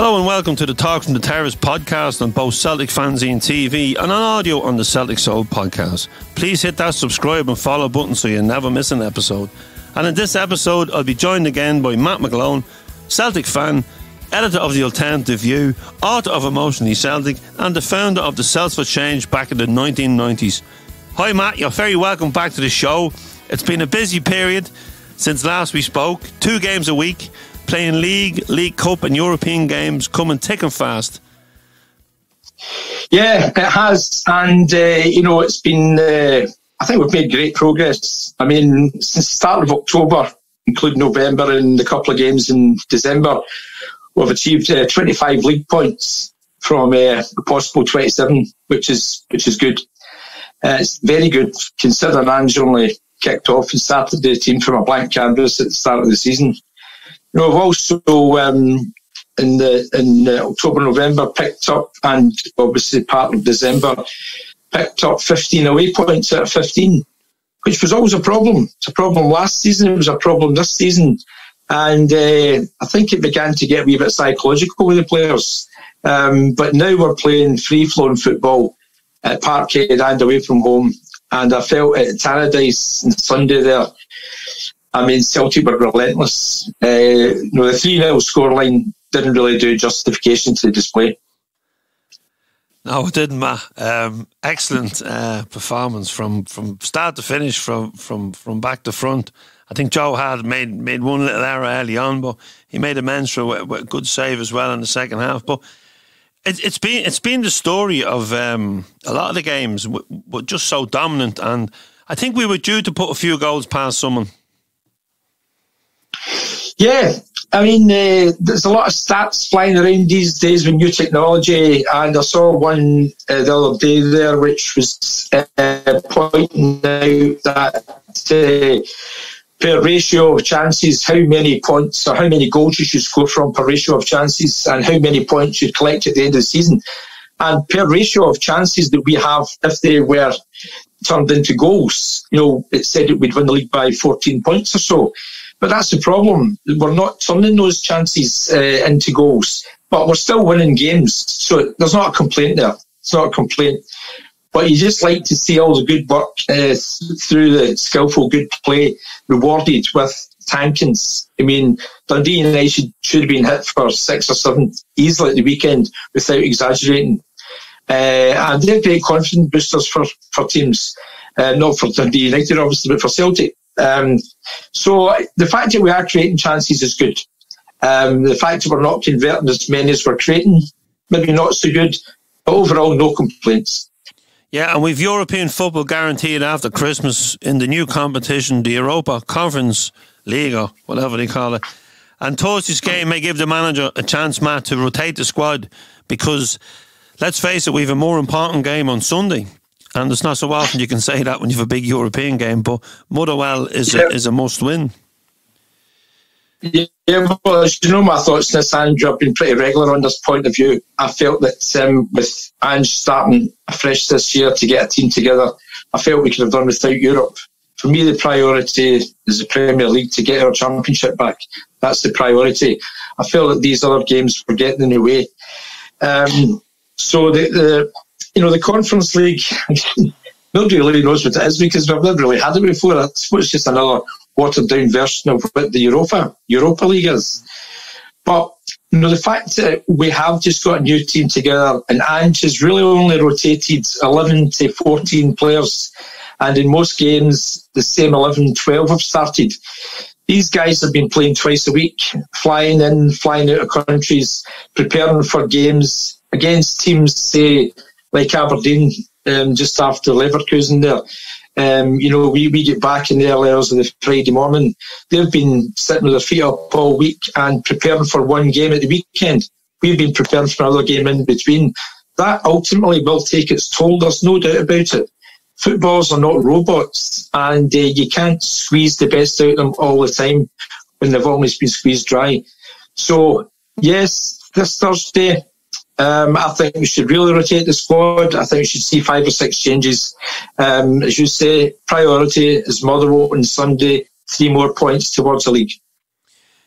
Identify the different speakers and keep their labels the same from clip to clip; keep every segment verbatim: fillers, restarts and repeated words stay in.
Speaker 1: Hello and welcome to the Talk from the Terrace Podcast on both Celtic Fanzine T V and on audio on the Celtic Support Podcast. Please hit that subscribe and follow button so you never miss an episode. And in this episode, I'll be joined again by Matt McGlone, Celtic Fan, editor of the Alternative View, author of Emotionally Celtic, and the founder of the Celts for Change back in the nineteen nineties. Hi Matt, you're very welcome back to the show. It's been a busy period since last we spoke. Two games a week, playing League, League Cup and European games, coming thick and fast.
Speaker 2: Yeah, it has. And, uh, you know, it's been, uh, I think we've made great progress. I mean, since the start of October, including November and a couple of games in December, we've achieved uh, twenty-five league points from uh, a possible twenty-seven, which is which is good. Uh, it's very good, considering Ange only kicked off and started the team from a blank canvas at the start of the season. You know, we've also um, in the in uh, October, November picked up, and obviously part of December, picked up fifteen away points out of fifteen, which was always a problem. It's a problem last season. It was a problem this season, and uh, I think it began to get a wee bit psychological with the players. Um, but now we're playing free-flowing football at Parkhead and away from home, and I felt at Tannadice on Sunday there. I mean, Celtic were relentless. Uh, you know, the three nil scoreline didn't really do justification to the display.
Speaker 1: No, it didn't, Matt. Um, excellent uh, performance from, from start to finish, from, from, from back to front. I think Joe had made made one little error early on, but he made amends for a, a good save as well in the second half. But it, it's been it's been the story of um, a lot of the games were, were just so dominant, and I think we were due to put a few goals past someone.
Speaker 2: Yeah, I mean, uh, there's a lot of stats flying around these days with new technology, and I saw one uh, the other day there which was uh, pointing out that uh, per ratio of chances, how many points or how many goals you should score from per ratio of chances, and how many points you'd collect at the end of the season. And per ratio of chances that we have, if they were turned into goals, you know, it said it would win the league by fourteen points or so. But that's the problem. We're not turning those chances uh, into goals, but we're still winning games. So there's not a complaint there. It's not a complaint. But you just like to see all the good work uh, through the skillful, good play rewarded with tankings. I mean, Dundee United should, should have been hit for six or seven easily at the weekend without exaggerating. Uh, and they're great confidence boosters for, for teams. Uh, not for Dundee United, obviously, but for Celtic. Um, so the fact that we are creating chances is good. Um, the fact that we're not converting as many as we're creating, maybe not so good, but overall no complaints.
Speaker 1: Yeah, and we've European football guaranteed after Christmas in the new competition, the Europa Conference League, or whatever they call it. And Thursday's game may give the manager a chance, Matt, to rotate the squad, because let's face it, we have a more important game on Sunday. And it's not so often you can say that when you have a big European game, but Motherwell is
Speaker 2: yeah.
Speaker 1: a, is a must-win.
Speaker 2: Yeah, well, as you know, my thoughts on this, Andrew, I've been pretty regular on this point of view. I felt that um, with Ange starting afresh this year to get a team together, I felt we could have done without Europe. For me, the priority is the Premier League to get our championship back. That's the priority. I feel that these other games were getting in the way. Um, so the... the You know, the Conference League, nobody really knows what it is because we've never really had it before. I suppose it's just another watered-down version of what the Europa, Europa League is. But, you know, the fact that we have just got a new team together and Ange has really only rotated eleven to fourteen players, and in most games, the same eleven, twelve have started. These guys have been playing twice a week, flying in, flying out of countries, preparing for games against teams, say, like Aberdeen, um, just after Leverkusen there. Um, you know, we, we get back in the early hours of the Friday morning. They've been sitting with their feet up all week and preparing for one game at the weekend. We've been preparing for another game in between. That ultimately will take its toll, there's no doubt about it. Footballers are not robots, and uh, you can't squeeze the best out of them all the time when they've almost been squeezed dry. So, yes, this Thursday, Um, I think we should really rotate the squad. I think we should see five or six changes. Um, as you say, priority is Motherwell on Sunday, three more points towards the league.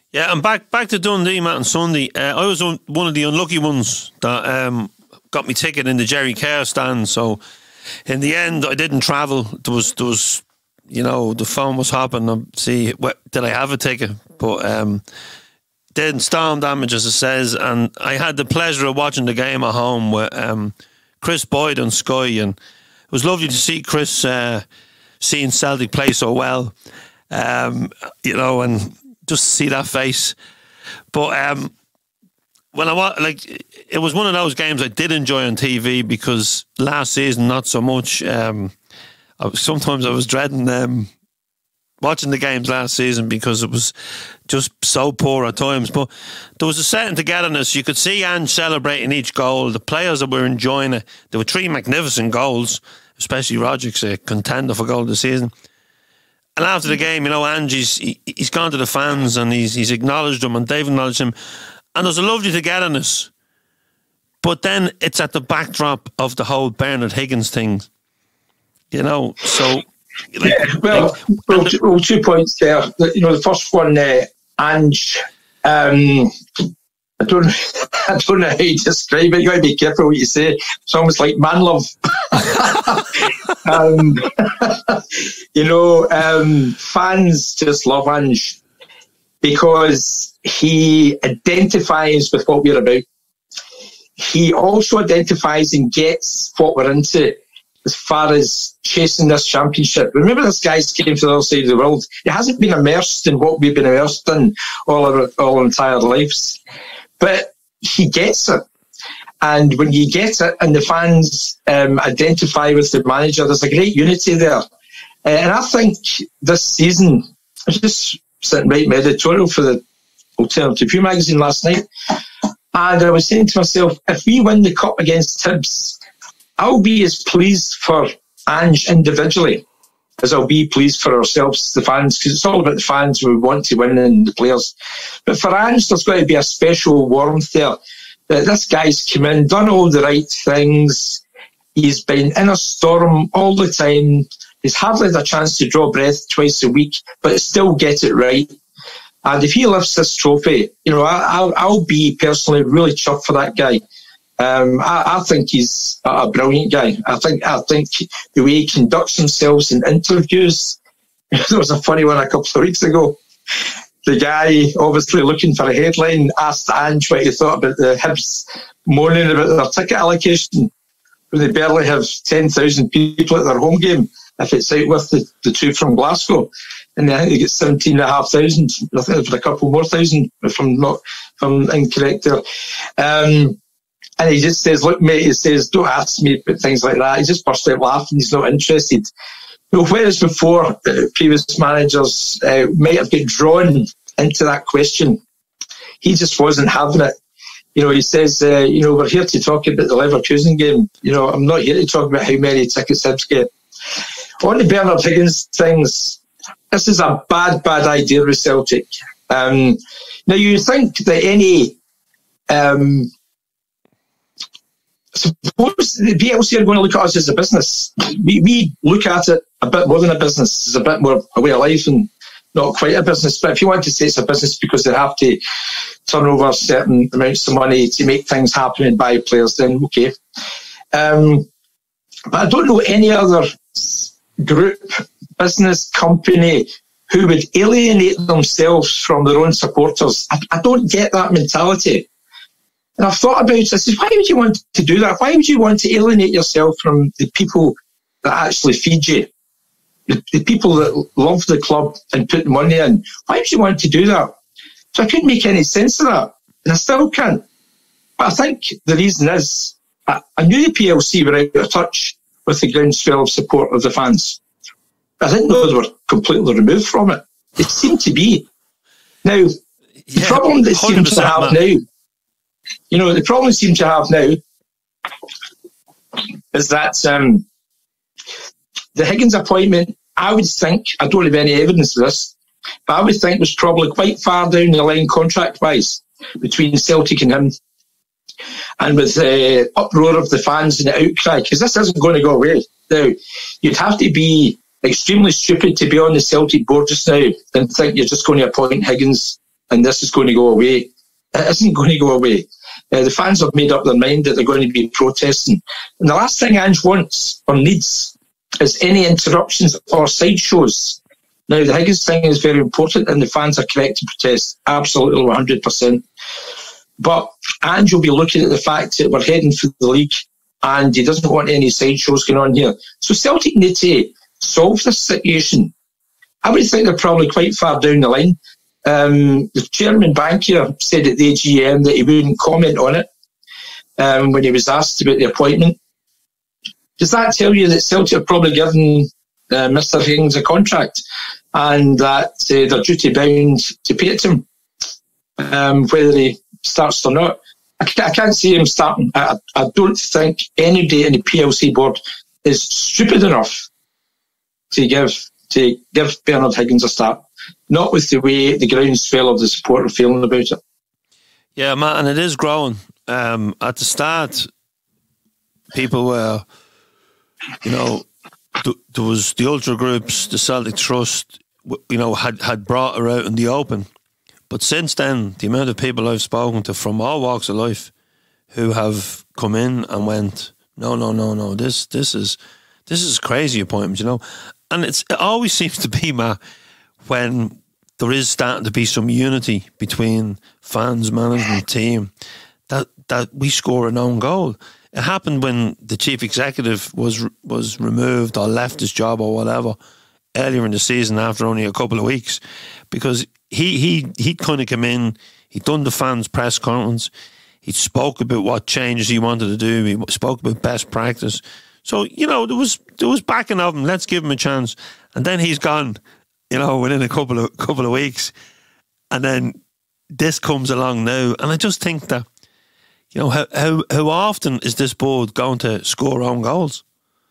Speaker 1: Yeah, and back back to Dundee, Matt, on Sunday. Uh, I was un- one of the unlucky ones that um, got me ticket in the Jerry Kerr stand. So in the end, I didn't travel. There was, there was, you know, the phone was hopping to see what, did I have a ticket, but um, didn't storm damage, as it says. And I had the pleasure of watching the game at home with um, Chris Boyd on Sky, and it was lovely to see Chris uh, seeing Celtic play so well. Um, you know, and just see that face. But um, when I was like, it was one of those games I did enjoy on T V, because last season not so much. Um, I was, sometimes I was dreading um, watching the games last season because it was just so poor at times. But there was a certain togetherness. You could see Ange celebrating each goal. The players that were enjoying it. There were three magnificent goals, especially Roderick's a contender for goal of the season. And after the game, you know, Ange, he's, he, he's gone to the fans and he's he's acknowledged them, and they've acknowledged him. And there's a lovely togetherness. But then it's at the backdrop of the whole Bernard Higgins thing, you know. So, like,
Speaker 2: yeah, well,
Speaker 1: like,
Speaker 2: well,
Speaker 1: the,
Speaker 2: well, two points there. You know, the first one, uh, Ange. Um, I don't, I don't know how you describe it. You got to be careful what you say. It's almost like man love. um, you know, um, fans just love Ange because he identifies with what we're about. He also identifies and gets what we're into as far as chasing this championship. Remember, this guy's came to the other side of the world. He hasn't been immersed in what we've been immersed in all our, all our entire lives. But he gets it. And when you get it and the fans um, identify with the manager, there's a great unity there. Uh, and I think this season, I was just sitting writing my editorial for the Alternative View magazine last night, and I was saying to myself, if we win the cup against Hibs, I'll be as pleased for Ange individually as I'll be pleased for ourselves, the fans, because it's all about the fans. We want to win and the players. But for Ange, there's got to be a special warmth there. That this guy's come in, done all the right things. He's been in a storm all the time. He's hardly had a chance to draw breath twice a week, but still get it right. And if he lifts this trophy, you know, I, I'll, I'll be personally really chuffed for that guy. Um, I, I think he's a brilliant guy. I think I think the way he conducts himself in interviews. There was a funny one a couple of weeks ago. The guy, obviously looking for a headline, asked Ange what he thought about the Hibs moaning about their ticket allocation, when they barely have ten thousand people at their home game, if it's out with the, the two from Glasgow. And I think they get seventeen and a half thousand. I think there's a couple more thousand, if I'm not, if I'm incorrect there. Um, and he just says, look, mate, he says, don't ask me about things like that. He just burst out laughing. He's not interested. Well, whereas before, uh, previous managers uh, might have got drawn into that question, he just wasn't having it. You know, he says, uh, you know, we're here to talk about the Leverkusen game. You know, I'm not here to talk about how many tickets Hibs get. On the Bernard Higgins things, this is a bad, bad idea with Celtic. Um, now, you think that any... Um, suppose the B L C are going to look at us as a business. We, we look at it a bit more than a business. It's a bit more a way of life and not quite a business. But if you want to say it's a business because they have to turn over certain amounts of money to make things happen and buy players, then okay. Um, but I don't know any other group, business, company who would alienate themselves from their own supporters. I, I don't get that mentality. And I've thought about it. I said, why would you want to do that? Why would you want to alienate yourself from the people that actually feed you? The, the people that love the club and put the money in. Why would you want to do that? So I couldn't make any sense of that. And I still can't. But I think the reason is, I, I knew the P L C were out of touch with the groundswell of support of the fans. I didn't know they were completely removed from it. It seemed to be. Now, yeah, the problem that seems to have now, you know, the problem seems to have now is that um, the Higgins appointment, I would think, I don't have any evidence of this, but I would think was probably quite far down the line contract-wise between Celtic and him. And with the uproar of the fans and the outcry, because this isn't going to go away. Now, you'd have to be extremely stupid to be on the Celtic board just now and think you're just going to appoint Higgins and this is going to go away. It isn't going to go away. Uh, the fans have made up their mind that they're going to be protesting. And the last thing Ange wants or needs is any interruptions or sideshows. Now, the Higgins thing is very important, and the fans are correct to protest, absolutely one hundred percent. But Ange will be looking at the fact that we're heading for the league, and he doesn't want any sideshows going on here. So Celtic need to solve this situation. I would think they're probably quite far down the line. Um, the chairman bankier said at the A G M that he wouldn't comment on it um, when he was asked about the appointment. Does that tell you that Celtic are probably given uh, Mister Higgins a contract and that uh, they're duty bound to pay it to him, um, whether he starts or not? I can't, I can't see him starting. I, I don't think anybody in the P L C board is stupid enough to give to give Bernard Higgins a start. Not with the way the groundswell of the support are feeling about it.
Speaker 1: Yeah, Matt, and it is growing. Um, at the start, people were, you know, th- there was the ultra groups, the Celtic Trust, you know, had, had brought her out in the open. But since then, the amount of people I've spoken to from all walks of life who have come in and went, no, no, no, no, this this is this is crazy appointment, you know. And it's it always seems to be, Matt, when there is starting to be some unity between fans, management, team, that that we score an own goal. It happened when the chief executive was was removed or left his job or whatever earlier in the season after only a couple of weeks, because he he he'd kind of come in, he'd done the fans press conference, he spoke about what changes he wanted to do, he spoke about best practice. So, you know, there was there was backing of him. Let's give him a chance. And then he's gone, you know, within a couple of couple of weeks. And then this comes along now. And I just think that, you know, how how, how often is this board going to score own goals?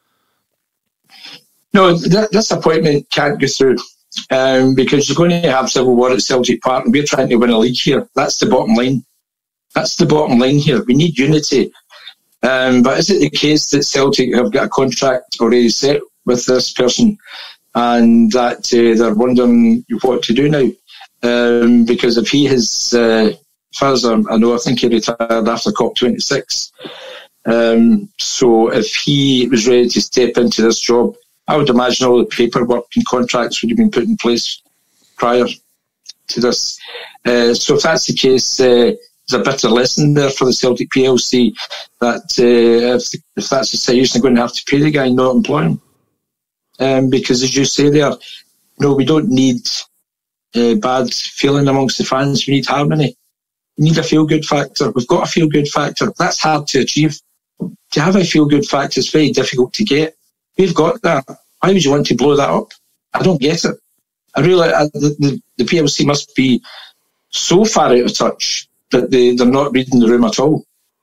Speaker 2: No, th- this appointment can't go through um, because you're going to have civil war at Celtic Park, and we're trying to win a league here. That's the bottom line. That's the bottom line here. We need unity. Um, but is it the case that Celtic have got a contract already set with this person and that uh, they're wondering what to do now? Um, because if he has, uh, as far as I know, I think he retired after COP twenty-six. Um, so if he was ready to step into this job, I would imagine all the paperwork and contracts would have been put in place prior to this. Uh, so if that's the case, uh, there's a bitter lesson there for the Celtic P L C that uh, if, if that's the situation, they're going to have to pay the guy, not employ him. Um, because as you say there, no, we don't need uh, bad feeling amongst the fans. We need harmony. We need a feel-good factor. We've got a feel-good factor. That's hard to achieve. To have a feel-good factor is very difficult to get. We've got that. Why would you want to blow that up? I don't get it. I really, I, the, the, the P L C must be so far out of touch that they, they're not reading the room at all.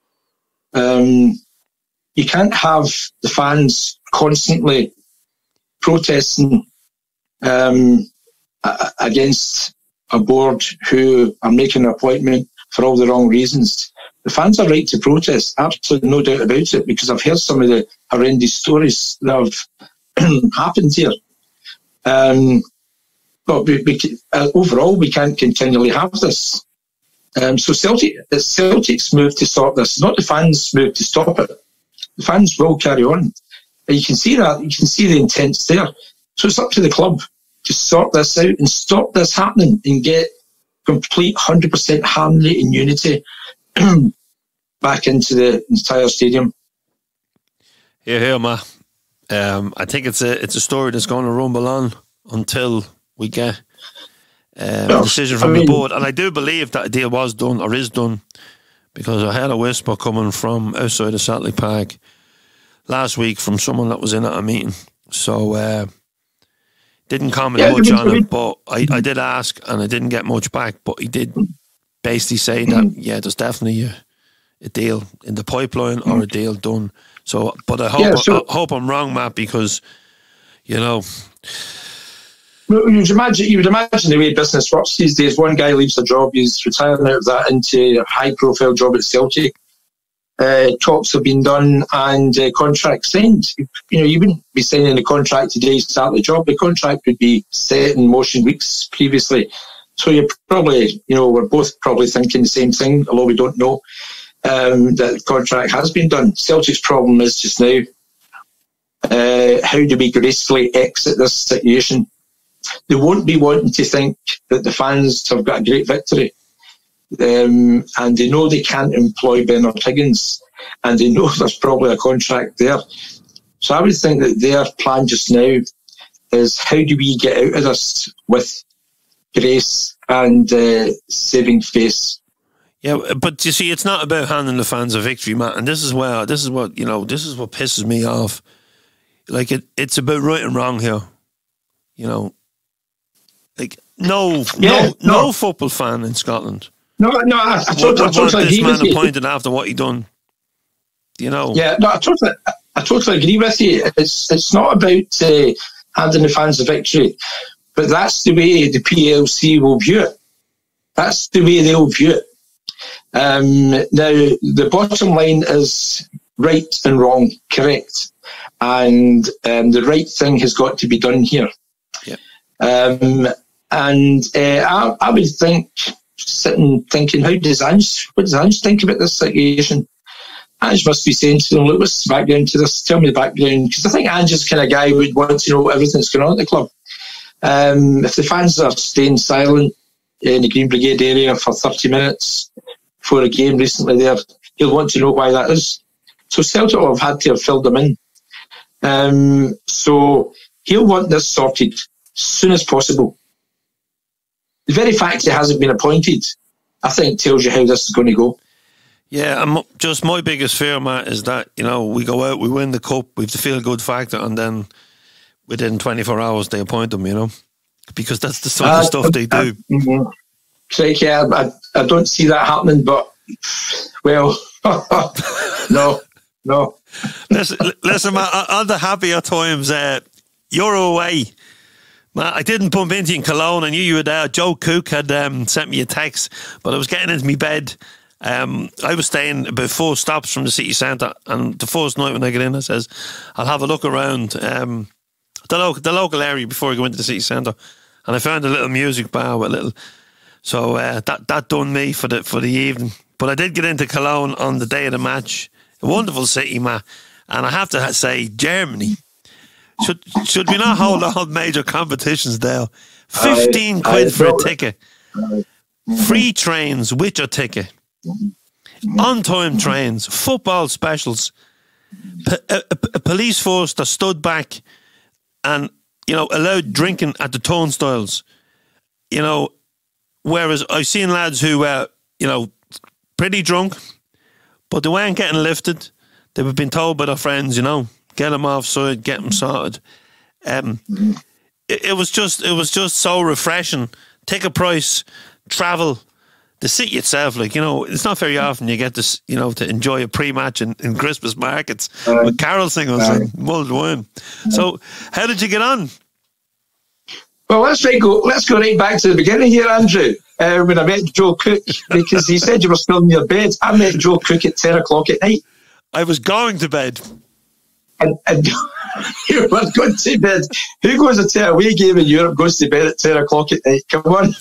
Speaker 2: Um, you can't have the fans constantly protesting um, against a board who are making an appointment for all the wrong reasons. The fans are right to protest, absolutely no doubt about it, because I've heard some of the horrendous stories that have happened here. Um, but we, we, uh, overall, we can't continually have this. Um, so Celtic, it's Celtic's move to stop this, not the fans' move to stop it. The fans will carry on. And you can see that, you can see the intents there. So it's up to the club to sort this out and stop this happening and get complete one hundred percent harmony and unity back into the entire stadium.
Speaker 1: Here, here, Ma. Um, I think it's a it's a story that's going to rumble on until we get Um,
Speaker 2: well,
Speaker 1: a decision from
Speaker 2: I mean,
Speaker 1: the board, and I do believe that a deal was done or is done, because I had a whisper coming from outside of Celtic Park last week from someone that was in at a meeting. So uh, didn't comment
Speaker 2: yeah,
Speaker 1: much
Speaker 2: I mean,
Speaker 1: on
Speaker 2: I mean,
Speaker 1: it, but I, I did ask and I didn't get much back. But he did basically say that yeah, there's definitely a, a deal in the pipeline or a deal done. So, but I hope
Speaker 2: yeah, so,
Speaker 1: I hope I'm wrong, Matt, because you know.
Speaker 2: You would imagine, you would imagine the way business works these days. One guy leaves a job, he's retiring out of that into a high-profile job at Celtic. Uh, talks have been done and uh, contracts signed. You know, you wouldn't be signing the contract today to start the job. The contract would be set in motion weeks previously. So you probably, you know, we're both probably thinking the same thing, although we don't know um, that the contract has been done. Celtic's problem is just now, uh, how do we gracefully exit this situation? They won't be wanting to think that the fans have got a great victory. Um, and they know they can't employ Bernard Higgins, and they know there's probably a contract there. So I would think that their plan just now is, how do we get out of this with grace and uh, saving face?
Speaker 1: Yeah, but you see, it's not about handing the fans a victory, Matt. And this is where, this is what, you know, this is what pisses me off. Like, it, it's about right and wrong here. You know, like, no,
Speaker 2: yeah,
Speaker 1: no, no, no football fan in Scotland.
Speaker 2: No, no, I, I, totally, I totally
Speaker 1: this
Speaker 2: agree
Speaker 1: man
Speaker 2: with you.
Speaker 1: appointed after what he done. You know.
Speaker 2: Yeah, no, I totally, I totally agree with you. It's it's not about uh, handing the fans a victory, but that's the way the P L C will view it. That's the way they'll view it. Um, now, the bottom line is right and wrong, correct, and um, the right thing has got to be done here.
Speaker 1: Yeah.
Speaker 2: Um, and uh, I, I would think. Sitting thinking, how does Ange, what does Ange think about this situation? Ange must be saying to them, look, what's the background to this? Tell me the background. Because I think Ange is the kind of guy who would want to know everything that's going on at the club. Um, if the fans are staying silent in the Green Brigade area for thirty minutes before a game recently there, he'll want to know why that is. So Celtic will have had to have filled them in. Um, so he'll want this sorted as soon as possible. The very fact he hasn't been appointed, I think, tells you how this is going to go.
Speaker 1: Yeah, and just my biggest fear, Matt, is that, you know, we go out, we win the cup, we have the feel-good factor, and then within twenty-four hours they appoint them, you know, because that's the sort uh, of stuff they do. Uh,
Speaker 2: mm-hmm. Like, yeah, I, I don't see that happening, but, well, no, no.
Speaker 1: Listen, listen, Matt, on the happier times, uh, you're away. Matt, I didn't bump into you in Cologne. I knew you were there. Joe Cook had um, sent me a text, but I was getting into my bed. Um, I was staying about four stops from the city centre, and the first night when I get in, I says, I'll have a look around um, the, lo- the local area before I go into the city centre. And I found a little music bar with a little... So uh, that, that done me for the for the evening. But I did get into Cologne on the day of the match. A wonderful city, Matt. And I have to say, Germany... Should should we not hold all major competitions there? Fifteen I, quid I for a ticket. Free trains with your ticket. On-time trains. Football specials. P- a, a, a police force that stood back and, you know, allowed drinking at the turnstiles. You know, whereas I've seen lads who were, you know, pretty drunk, but they weren't getting lifted. They were being told by their friends, you know, get them offside, get them sorted. Um, it, it was just, it was just so refreshing. Ticket price, travel, the city itself. Like, you know, it's not very often you get this, you know, to enjoy a pre-match in, in Christmas markets uh, with carol singers uh, and mulled wine. So, how did you get on?
Speaker 2: Well, let's right go. Let's go right back to the beginning here, Andrew. Uh, when I met Joe Cook, because he said you were still in your bed. I met Joe Cook at ten o'clock at night.
Speaker 1: I was going to bed.
Speaker 2: And, and you were going to bed. Who goes to a away game in Europe goes to bed at ten o'clock at night? Come on.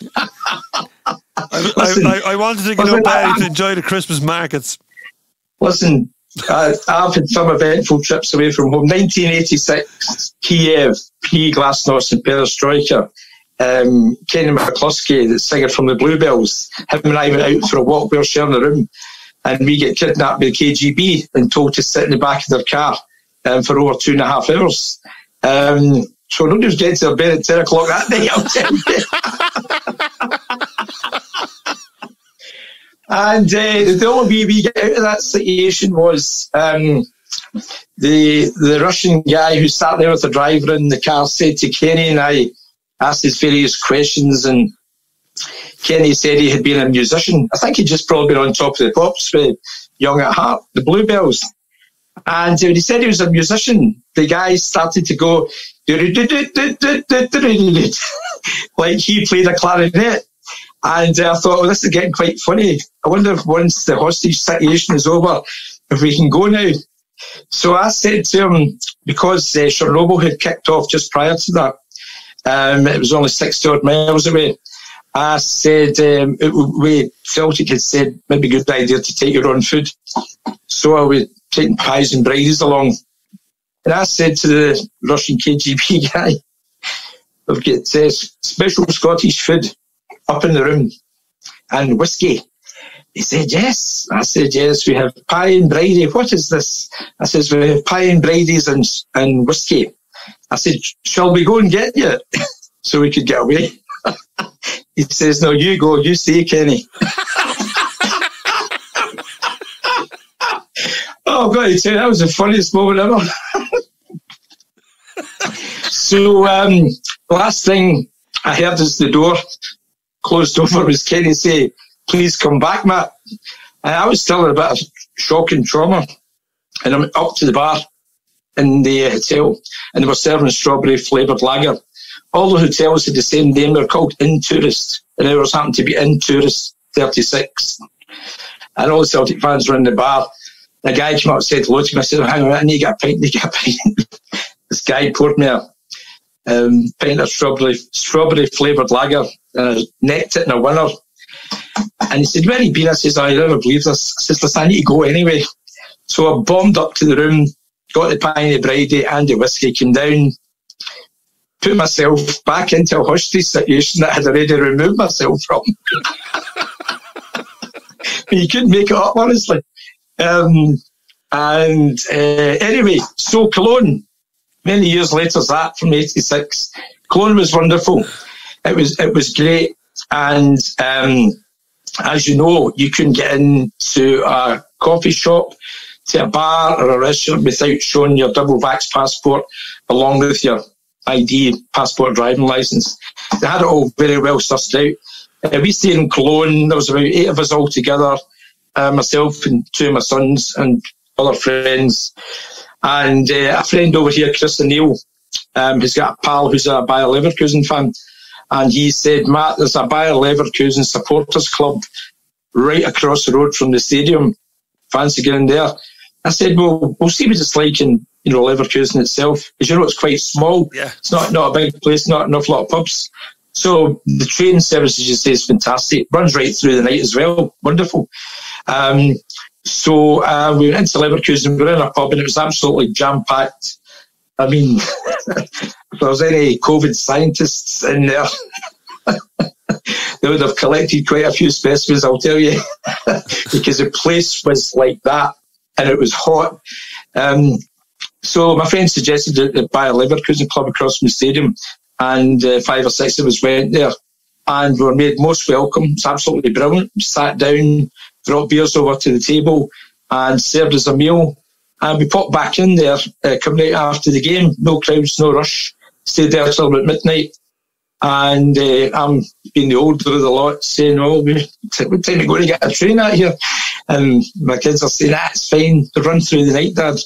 Speaker 1: I, listen, I, I wanted to get up early to enjoy the Christmas markets.
Speaker 2: Listen, uh, I've had some eventful trips away from home. nineteen eighty-six, Kiev, P. Glasnost and Perestroika. Um, Kenny McCluskey, the singer from the Bluebells, him and I went out for a walk. We were sharing a room, and we get kidnapped by the K G B and told to sit in the back of their car um, for over two and a half hours. Um, so don't just get to their bed at ten o'clock that night, I'll tell you. And uh, the only way we get out of that situation was um, the the Russian guy who sat there with the driver in the car said to Kenny, and I asked his various questions, and Kenny said he had been a musician. I think he'd just probably been on Top of the Pops with Young at Heart, the Bluebells. And when he said he was a musician, the guy started to go like he played a clarinet. And uh, I thought, well, this is getting quite funny. I wonder if once the hostage situation is over, if we can go now. So I said to him, because uh, Chernobyl had kicked off just prior to that, um, it was only sixty odd miles away. I said, um, it, we, Celtic had said, maybe good idea to take your own food. So I was taking pies and bridies along. And I said to the Russian K G B guy, we've got uh, special Scottish food up in the room and whiskey. He said, yes. I said, yes, we have pie and bridie. What is this? I said, we have pie and bridies and, and whiskey. I said, shall we go and get you? So we could get away. He says, no, you go, you stay, Kenny. Oh, I've got to tell you, that was the funniest moment ever. So, um, last thing I heard as the door closed over was Kenny say, please come back, Matt. And I was still in a bit of shock and trauma. And I'm up to the bar in the hotel, and they were serving strawberry flavoured lager. All the hotels had the same name. They were called In Tourist, and ours happened to be In Tourist thirty-six. And all the Celtic fans were in the bar. The guy came up and said hello to me. I said, oh, hang on, I need to get a pint, I need to get a pint. This guy poured me a um, pint of strawberry, strawberry flavoured lager, and I necked it in a winner. And he said, where have you been? I said, oh, I never believe this. I said, listen, I need to go anyway. So I bombed up to the room, got the pint of bridie and the whiskey, came down, put myself back into a hostage situation that I had already removed myself from. You couldn't make it up, honestly. Um, and uh, anyway, so Cologne, many years later, that from eighty-six, Cologne was wonderful. It was it was great. And um, as you know, you couldn't get into a coffee shop, to a bar or a restaurant without showing your double vax passport along with your I D, passport, driving licence. They had it all very well sussed out. Uh, we stayed in Cologne. There was about eight of us all together, uh, myself and two of my sons and other friends. And uh, a friend over here, Chris O'Neill, um, he's got a pal who's a Bayer Leverkusen fan. And he said, Matt, there's a Bayer Leverkusen supporters club right across the road from the stadium. Fancy getting there? I said, well, we'll see what it's like in, you know, Leverkusen itself. Because, you know, it's quite small. Yeah. It's not, not a big place, not an awful lot of pubs. So the train service, as you say, is fantastic. Runs right through the night as well. Wonderful. Um, so uh, we went into Leverkusen. We were in a pub and it was absolutely jam-packed. I mean, if there was any COVID scientists in there, they would have collected quite a few specimens, I'll tell you, because the place was like that and it was hot. Um, so my friend suggested that the Bayer Leverkusen club across from the stadium, and uh, five or six of us went there and we were made most welcome. It's absolutely brilliant. We sat down, brought beers over to the table and served us a meal. And we popped back in there, uh, coming out after the game. No crowds, no rush. Stayed there till about midnight. And uh, I'm being the older of the lot, saying, oh, we, what time are we going to get a train out here? And my kids are saying, ah, it's fine. They run through the night, Dad.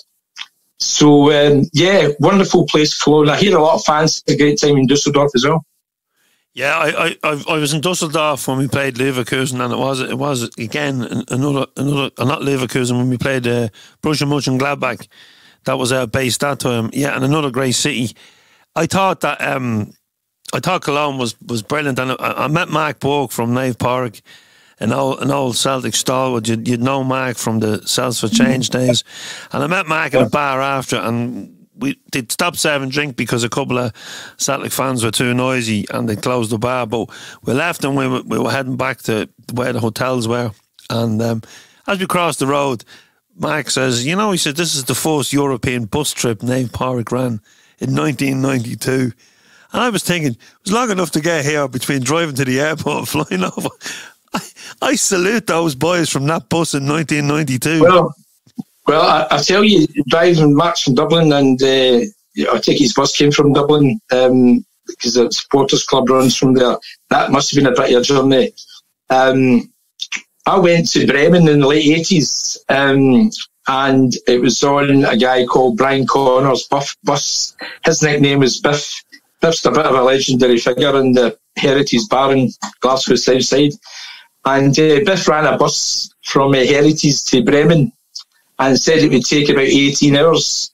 Speaker 2: So, um, yeah, wonderful place, Cologne. I hear a lot of fans had a great time in Dusseldorf as well.
Speaker 1: Yeah, I, I I was in Dusseldorf when we played Leverkusen, and it was it was again another another not Leverkusen when we played uh, Borussia Mönchengladbach. That was our base that time. Yeah, and another great city. I thought that um, I thought Cologne was was brilliant, and I, I met Mark Borg from Nave Park, an old an old Celtic stalwart. You'd, you'd know Mark from the Celts for Change days, and I met Mark in a bar after, and we they'd stopped serving drink because a couple of Celtic fans were too noisy and they closed the bar. But we left and we were, we were heading back to where the hotels were. And um, as we crossed the road, Mark says, you know, he said, this is the first European bus trip Nave Park ran in nineteen ninety-two. And I was thinking, it was long enough to get here between driving to the airport and flying over. I, I salute those boys from that bus in nineteen ninety-two.
Speaker 2: Well, Well, I, I tell you, driving Mark's from Dublin, and uh, I think his bus came from Dublin um, because the supporters club runs from there. That must have been a bit of a journey. Um, I went to Bremen in the late eighties, um, and it was on a guy called Brian Connor's Buff bus. His nickname was Biff. Biff's a bit of a legendary figure in the Heritage Bar in Glasgow Southside. And uh, Biff ran a bus from uh, Heritage to Bremen, and said it would take about eighteen hours.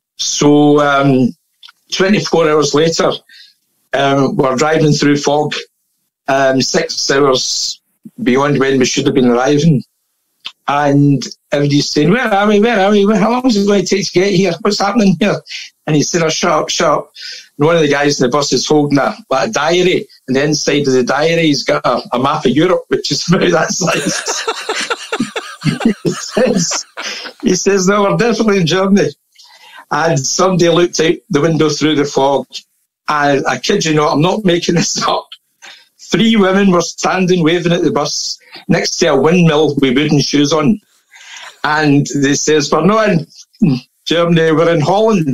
Speaker 2: So um, twenty-four hours later, um, we're driving through fog um, six hours beyond when we should have been arriving. And everybody's saying, where are we, where are we, how long is it going to take to get here, what's happening here? And he said, oh, shut up, shut up. And one of the guys in the bus is holding a, like a diary, and the inside of the diary he's got a, a map of Europe, which is about that size. he, says, he says, no, we're definitely in Germany. And somebody looked out the window through the fog, and I kid you not, I'm not making this up. Three women were standing waving at the bus next to a windmill with wooden shoes on. And they says, we're not in Germany, we're in Holland.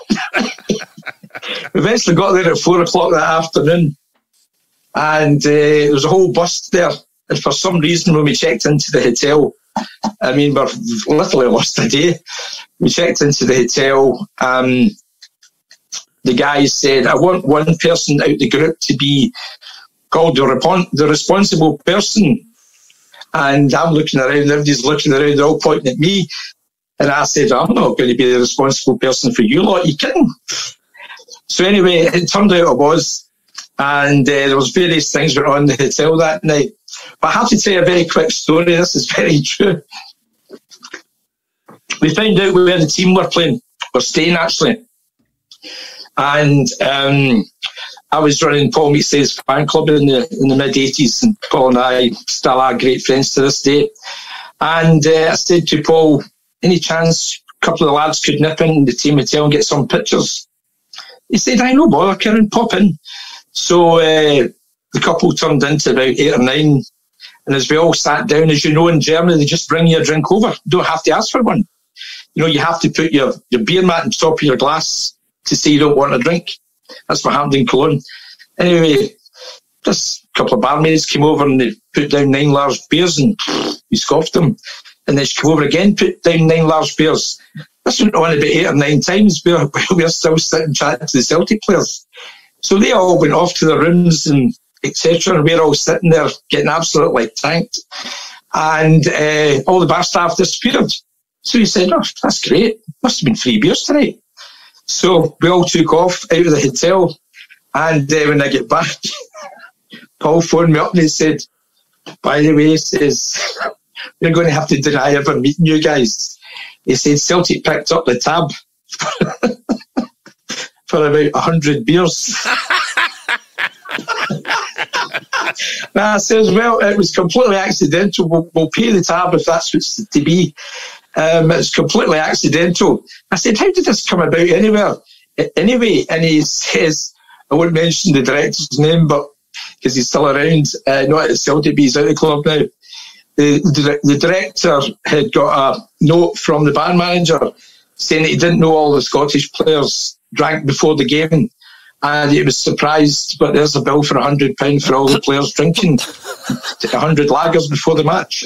Speaker 2: We eventually got there at four o'clock that afternoon. And uh, there was a whole bus there. And for some reason, when we checked into the hotel, I mean, we're literally lost a day. We checked into the hotel. Um, the guy said, I want one person out the group to be called the, repon- the responsible person. And I'm looking around, everybody's looking around, they're all pointing at me. And I said, I'm not going to be the responsible person for you lot, are you kidding? So anyway, it turned out I was. And uh, there was various things went on in the hotel that night. But I have to tell you a very quick story, this is very true. We found out where the team were playing, were staying actually. And um, I was running Paul Meatsay's fan club in the in the mid eighties, and Paul and I still are great friends to this day. And uh, I said to Paul, any chance a couple of the lads could nip in the team hotel and get some pictures? He said, I no bother, Kieran, pop in. So uh, the couple turned into about eight or nine, and as we all sat down, as you know, in Germany, they just bring you a drink over. You don't have to ask for one. You know, you have to put your, your beer mat on top of your glass to say you don't want a drink. That's what happened in Cologne. Anyway, just a couple of barmaids came over and they put down nine large beers, and we scoffed them. And then she came over again, put down nine large beers. This went on about eight or nine times. We're, we're still sitting chatting to the Celtic players. So they all went off to their rooms and et cetera. And we're all sitting there getting absolutely tanked. And uh, all the bar staff disappeared. So he said, oh, that's great. Must have been free beers tonight. So we all took off out of the hotel. And uh, when I get back, Paul phoned me up and he said, by the way, he says, we're going to have to deny ever meeting you guys. He said, Celtic picked up the tab for about one hundred beers. And I says, well, it was completely accidental. We'll, we'll pay the tab if that's what's to be. Um, it's completely accidental. I said, how did this come about anywhere? Anyway, and he says, I won't mention the director's name, but because he's still around, uh, not at Celtic, but he's out of the club now. The, the, the director had got a note from the band manager saying that he didn't know all the Scottish players drank before the game, and he was surprised, but there's a bill for one hundred pounds for all the players drinking one hundred lagers before the match.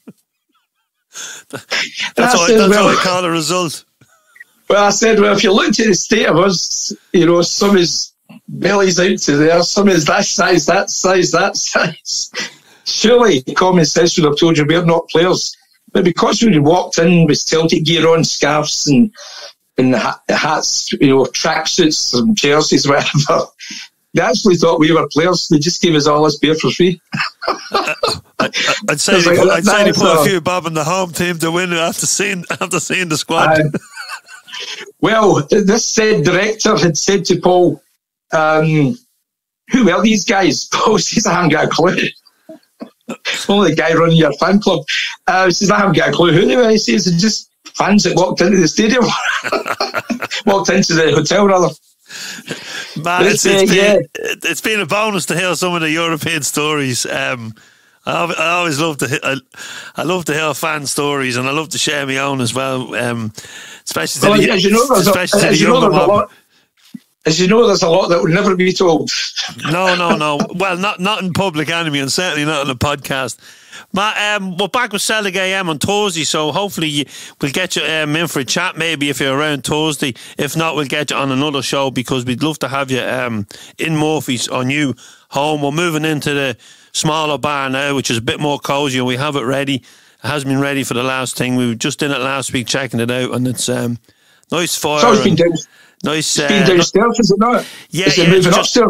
Speaker 1: That's all I, that's well, all I call a result.
Speaker 2: Well, I said, well, if you looked at the state of us, you know, some is belly's out to there, some is that size, that size, that size. Surely common sense would have told you we're not players. But because we walked in with Celtic gear on, scarves and, and hats, you know, tracksuits and jerseys, whatever, they actually thought we were players. They just gave us all this beer for free. I, I,
Speaker 1: I'd say they put, I'd say they put a few bob in the home team to win after seeing, after seeing the squad. Uh,
Speaker 2: well, this said director had said to Paul, um, who are these guys? Paul says, I haven't got a clue. Only the guy running your fan club. Uh, he says, I haven't got a clue who they were. He says, they're just fans that walked into the stadium. Walked into the hotel, rather.
Speaker 1: Man, it's, it's, uh, been, yeah. it's been a bonus to hear some of the European stories. Um, I, I always love to I, I love to hear fan stories, and I love to share my own as well. Um, especially well, to the, as you know, especially a, to the younger mob. As you know, there's a lot that will never be told. No, no, no. Well, not not in public enemy, and certainly not on a podcast. Matt, um, we're back with Celtic A M on Thursday, so hopefully you, we'll get you um, in for a chat maybe if you're around Thursday. If not, we'll get you on another show because we'd love to have you um, in Murphy's on you home. We're moving into the smaller bar now, which is a bit more cosy, and we have it ready. It has been ready for the last thing. We were just in it last week checking it out, and it's um, nice fire.
Speaker 2: So it's been down.
Speaker 1: Nice.
Speaker 2: It's been uh, downstairs, is it not?
Speaker 1: Yeah,
Speaker 2: is it
Speaker 1: yeah,
Speaker 2: moving
Speaker 1: just,
Speaker 2: upstairs?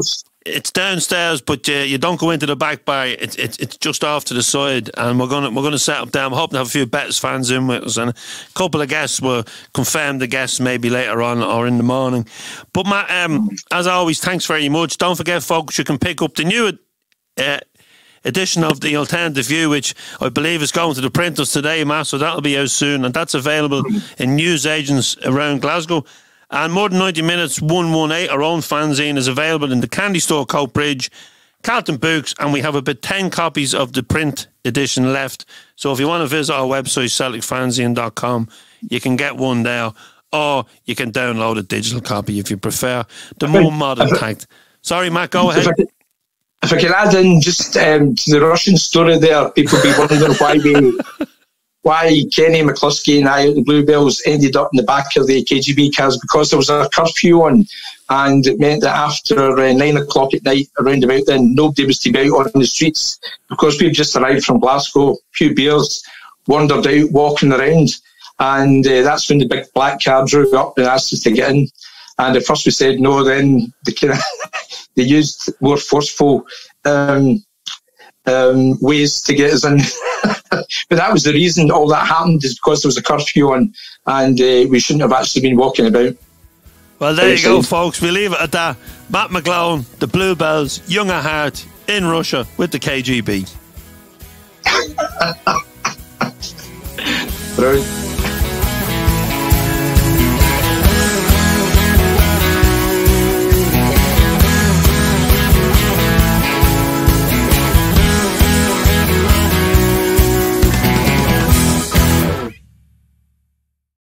Speaker 1: it's downstairs, but uh, you don't go into the back bar. It's it's it's just off to the side, and we're gonna we're gonna set up there. I'm hoping to have a few Betis fans in with us, and a couple of guests will confirm the guests maybe later on or in the morning. But Matt, um, as always, thanks very much. Don't forget, folks, you can pick up the new uh, edition of the Alternative View, which I believe is going to the printers today, Matt. So that'll be out soon, and that's available in newsagents around Glasgow. And More Than ninety minutes, one one eight, our own fanzine, is available in the Candy Store, Coatbridge, Carlton Books, and we have about ten copies of the print edition left. So if you want to visit our website, celtic fanzine dot com, you can get one there, or you can download a digital copy if you prefer the more modern type. Sorry, Matt, go ahead.
Speaker 2: If I can add in just um, to the Russian story there, people be wondering why they, why Kenny McCluskey and I at the Bluebells ended up in the back of the K G B cars, because there was a curfew on, and it meant that after uh, nine o'clock at night, around about then, nobody was to be out on the streets, because we've just arrived from Glasgow, a few beers, wandered out, walking around, and uh, that's when the big black car drew up and asked us to get in. And at first we said no, then they, kind of they used more forceful um, um, ways to get us in. But that was the reason all that happened, is because there was a curfew on, and uh, we shouldn't have actually been walking about.
Speaker 1: Well, there you go, folks. We leave it at that. Matt McGlone, the Bluebells, young at heart, in Russia with the K G B.
Speaker 2: Brilliant.